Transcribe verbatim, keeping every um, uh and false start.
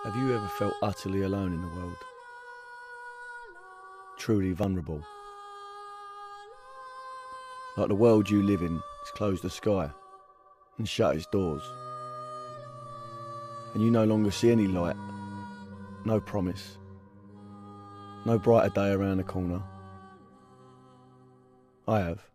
Have you ever felt utterly alone in the world? Truly vulnerable? Like the world you live in has closed the sky and shut its doors, and you no longer see any light, no promise, no brighter day around the corner. I have.